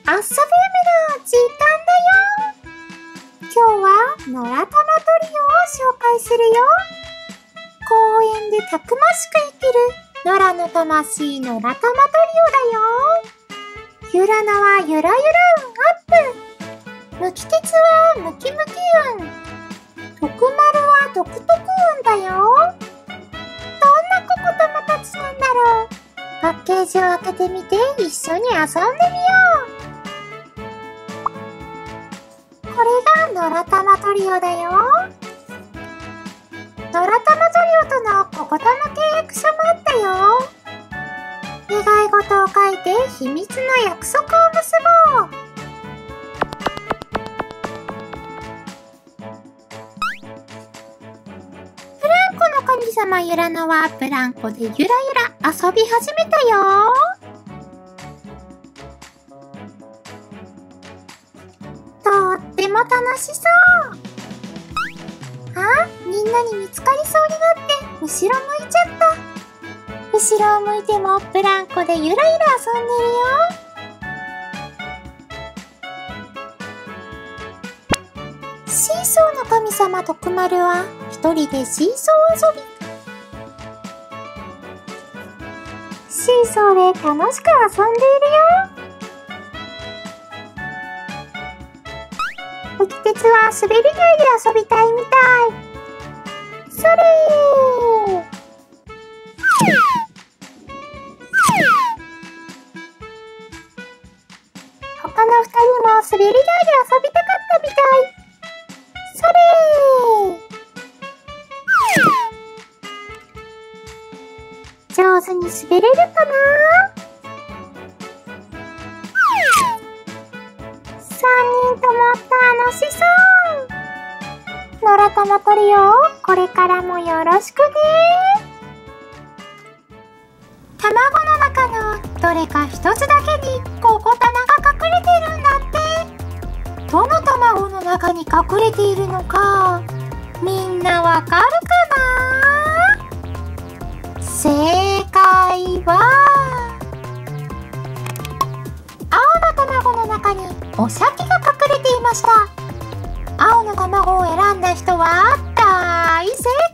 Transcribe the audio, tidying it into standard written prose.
遊ぶの時間だよ。今日は野良玉トリオを紹介するよ。公園でたくましく生きる野良の魂野良玉トリオだよ。ゆらなはゆらゆら運アップ。むき鉄はムキムキ運。徳丸は独特運だよ。どんなココ玉たちなんだろう。パッケージを開けてみて一緒に遊んでみよう。これが野良玉トリオだよ。野良玉トリオとのココ玉契約書もあったよ。願い事を書いて秘密の約束を結ぼう。ブランコの神様ゆらのはブランコでゆらゆら遊び始めたよ。とっても楽しそう。あ、みんなに見つかりそうになって後ろ向いちゃった。後ろを向いてもブランコでゆらゆら遊んでるよ。シーソーの神様徳丸は一人でシーソー遊び。シーソーで楽しく遊んでいるよ。浮き鉄は滑り台で遊びたいみたい。それー。他の二人も滑り台で遊びたかったみたい。それー。上手に滑れるかな？3人とも楽しそう。野良玉トリオ、これからもよろしくね。卵の中のどれか一つだけにココ玉が隠れてるんだって。どの卵の中に隠れているのか、みんなわかるかな？正解は青の卵の中にお鮭が隠れていました。青の卵を選んだ人は大正解。